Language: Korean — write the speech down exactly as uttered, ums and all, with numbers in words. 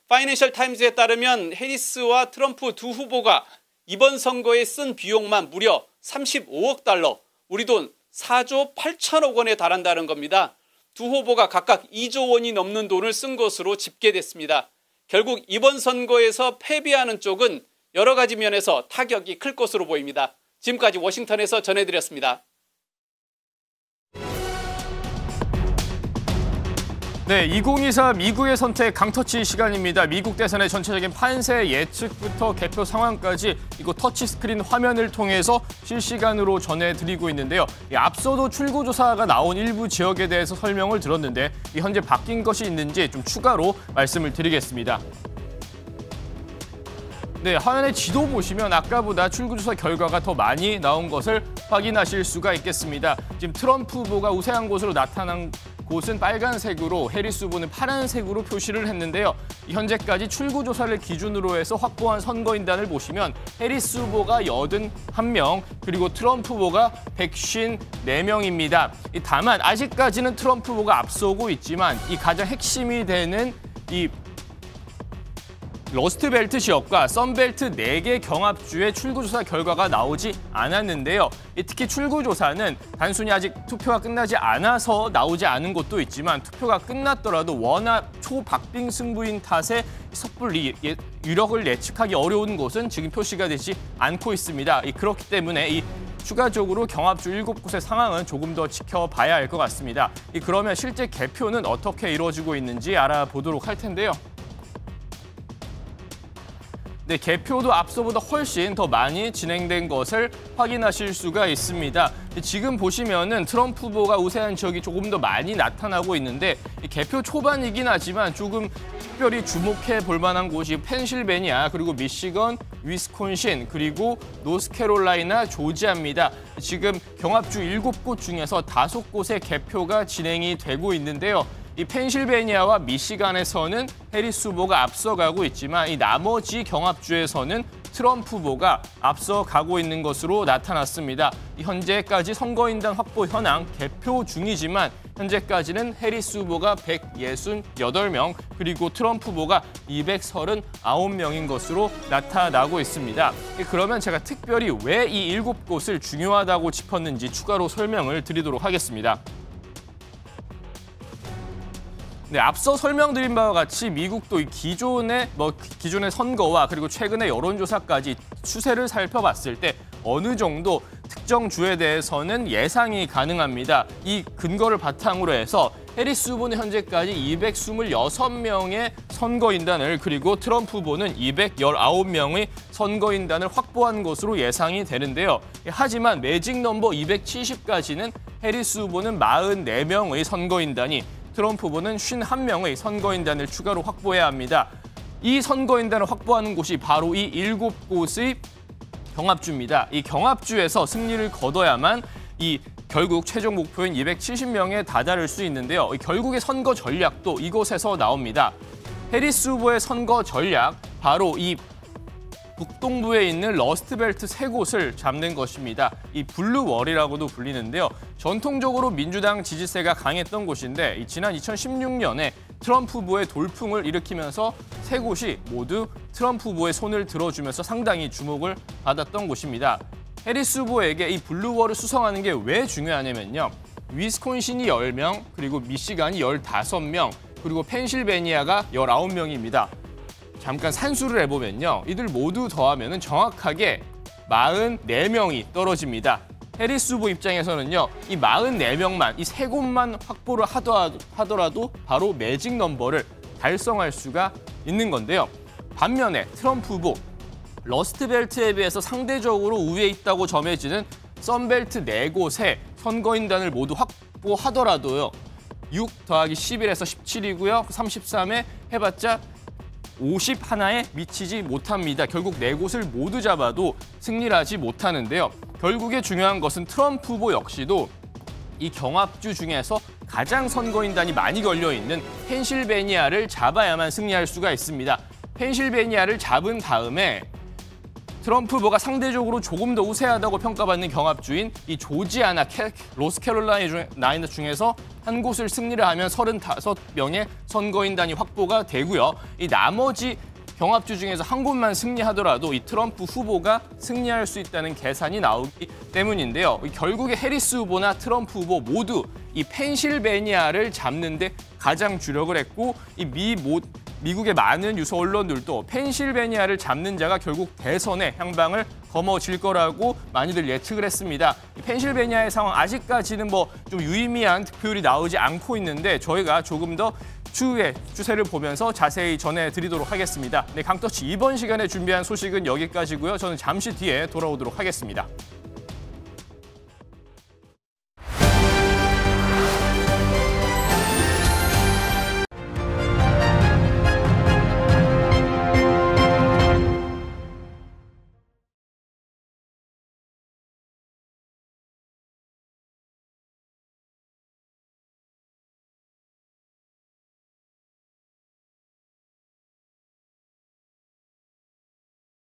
파이낸셜 타임즈에 따르면 해리스와 트럼프 두 후보가 이번 선거에 쓴 비용만 무려 삼십오억 달러, 우리 돈 사조 팔천억 원에 달한다는 겁니다. 두 후보가 각각 이조 원이 넘는 돈을 쓴 것으로 집계됐습니다. 결국 이번 선거에서 패배하는 쪽은 여러 가지 면에서 타격이 클 것으로 보입니다. 지금까지 워싱턴에서 전해드렸습니다. 네, 이천이십사 미국의 선택 강터치 시간입니다. 미국 대선의 전체적인 판세 예측부터 개표 상황까지 이곳 터치스크린 화면을 통해서 실시간으로 전해드리고 있는데요. 앞서도 출구조사가 나온 일부 지역에 대해서 설명을 들었는데 현재 바뀐 것이 있는지 좀 추가로 말씀을 드리겠습니다. 네, 화면의 지도 보시면 아까보다 출구조사 결과가 더 많이 나온 것을 확인하실 수가 있겠습니다. 지금 트럼프 후보가 우세한 곳으로 나타난 곳은 빨간색으로, 해리스 후보는 파란색으로 표시를 했는데요. 현재까지 출구조사를 기준으로 해서 확보한 선거인단을 보시면 해리스 후보가 팔십일 명, 그리고 트럼프 후보가 백오십사 명입니다. 다만 아직까지는 트럼프 후보가 앞서고 있지만 이 가장 핵심이 되는 이 러스트벨트 지역과 썬벨트 네 개 경합주의 출구조사 결과가 나오지 않았는데요. 특히 출구조사는 단순히 아직 투표가 끝나지 않아서 나오지 않은 곳도 있지만 투표가 끝났더라도 워낙 초박빙 승부인 탓에 섣불리 유력을 예측하기 어려운 곳은 지금 표시가 되지 않고 있습니다. 그렇기 때문에 이 추가적으로 경합주 일곱 곳의 상황은 조금 더 지켜봐야 할 것 같습니다. 그러면 실제 개표는 어떻게 이루어지고 있는지 알아보도록 할 텐데요. 네, 개표도 앞서보다 훨씬 더 많이 진행된 것을 확인하실 수가 있습니다. 지금 보시면은 트럼프 후보가 우세한 지역이 조금 더 많이 나타나고 있는데 개표 초반이긴 하지만 조금 특별히 주목해 볼 만한 곳이 펜실베니아, 그리고 미시건, 위스콘신, 그리고 노스캐롤라이나, 조지아입니다. 지금 경합주 일곱 곳 중에서 다섯 곳의 개표가 진행이 되고 있는데요. 이 펜실베니아와 미시간에서는 해리스 후보가 앞서가고 있지만 이 나머지 경합주에서는 트럼프 후보가 앞서가고 있는 것으로 나타났습니다. 현재까지 선거인단 확보 현황 개표 중이지만 현재까지는 해리스 후보가 백육십팔 명, 그리고 트럼프 후보가 이백삼십구 명인 것으로 나타나고 있습니다. 그러면 제가 특별히 왜 이 일곱 곳을 중요하다고 짚었는지 추가로 설명을 드리도록 하겠습니다. 네, 앞서 설명드린 바와 같이 미국도 기존의 뭐 기존의 선거와 그리고 최근의 여론조사까지 추세를 살펴봤을 때 어느 정도 특정 주에 대해서는 예상이 가능합니다. 이 근거를 바탕으로 해서 해리스 후보는 현재까지 이백이십육 명의 선거인단을, 그리고 트럼프 후보는 이백십구 명의 선거인단을 확보한 것으로 예상이 되는데요. 하지만 매직 넘버 이백칠십까지는 해리스 후보는 사십사 명의 선거인단이, 트럼프 후보는 오십일 명의 선거인단을 추가로 확보해야 합니다. 이 선거인단을 확보하는 곳이 바로 이 일곱 곳의 경합주입니다. 이 경합주에서 승리를 거둬야만 이 결국 최종 목표인 이백칠십 명에 다다를 수 있는데요. 결국의 선거 전략도 이곳에서 나옵니다. 해리스 후보의 선거 전략, 바로 이 북동부에 있는 러스트벨트 세 곳을 잡는 것입니다. 이 블루월이라고도 불리는데요. 전통적으로 민주당 지지세가 강했던 곳인데 지난 이천십육 년에 트럼프 후보의 돌풍을 일으키면서 세 곳이 모두 트럼프 후보의 손을 들어주면서 상당히 주목을 받았던 곳입니다. 해리스 후보에게 이 블루월을 수성하는 게 왜 중요하냐면요. 위스콘신이 십 명, 그리고 미시간이 십오 명, 그리고 펜실베니아가 십구 명입니다. 잠깐 산수를 해보면요. 이들 모두 더하면 정확하게 사십사 명이 떨어집니다. 해리스 후보 입장에서는요. 이 사십사 명만, 이 세 곳만 확보를 하더라도 바로 매직 넘버를 달성할 수가 있는 건데요. 반면에 트럼프 후보, 러스트벨트에 비해서 상대적으로 우위에 있다고 점해지는 썬벨트 네 곳의 선거인단을 모두 확보하더라도요. 육 더하기 십일에서 십칠이고요. 삼십삼에 해봤자 오십일에 미치지 못합니다. 결국 네 곳을 모두 잡아도 승리를 하지 못하는데요. 결국에 중요한 것은 트럼프 후보 역시도 이 경합주 중에서 가장 선거인단이 많이 걸려있는 펜실베니아를 잡아야만 승리할 수가 있습니다. 펜실베니아를 잡은 다음에 트럼프 후보가 상대적으로 조금 더 우세하다고 평가받는 경합주인 이 조지아나, 캐, 로스캐롤라이나 중에서 한 곳을 승리를 하면 서른다섯 명의 선거인단이 확보가 되고요. 이 나머지 경합주 중에서 한 곳만 승리하더라도 이 트럼프 후보가 승리할 수 있다는 계산이 나오기 때문인데요. 결국에 해리스 후보나 트럼프 후보 모두 이 펜실베니아를 잡는 데 가장 주력을 했고 이 미 모, 미국의 많은 유서 언론들도 펜실베니아를 잡는 자가 결국 대선에 향방을 거머쥘 거라고 많이들 예측을 했습니다. 이 펜실베니아의 상황 아직까지는 뭐 좀 유의미한 득표율이 나오지 않고 있는데 저희가 조금 더 추후에 추세를 보면서 자세히 전해드리도록 하겠습니다. 네, 강터치 이번 시간에 준비한 소식은 여기까지고요. 저는 잠시 뒤에 돌아오도록 하겠습니다.